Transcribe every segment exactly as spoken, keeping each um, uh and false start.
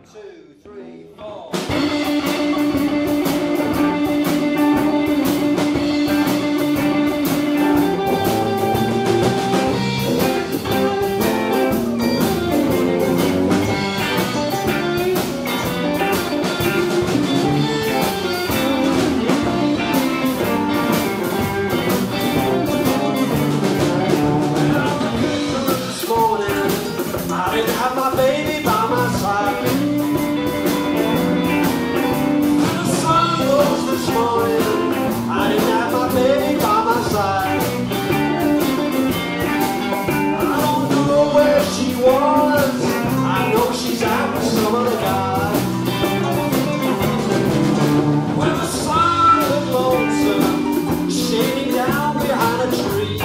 two, three, four. I didn't have my baby by my side. When the sun rose this morning, I didn't have my baby by my side. I don't know where she was, I know she's out with some other guy. When the sun looked lonesome, shading down behind a tree.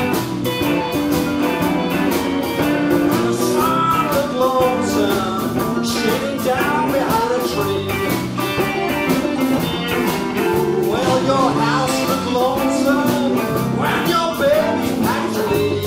Sitting down behind a tree. Well, your house looked lonesome when your baby packed to leave.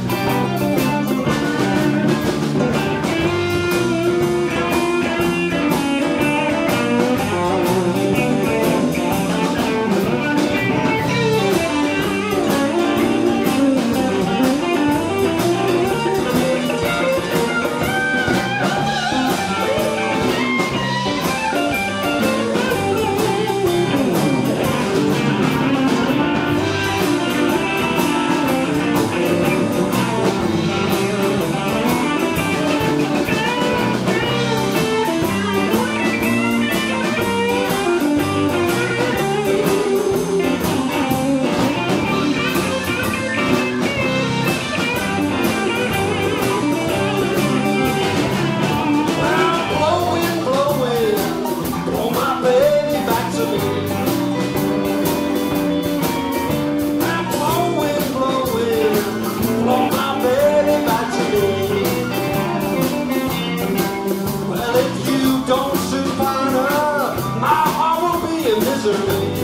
Don't soon find her, my heart will be in misery.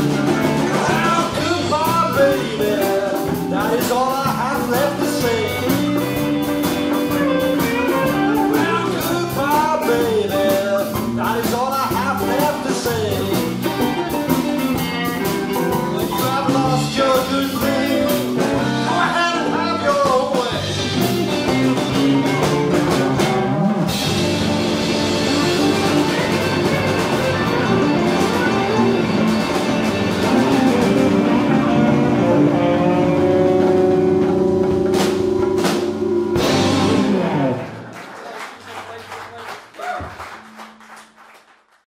That is all I have left to say.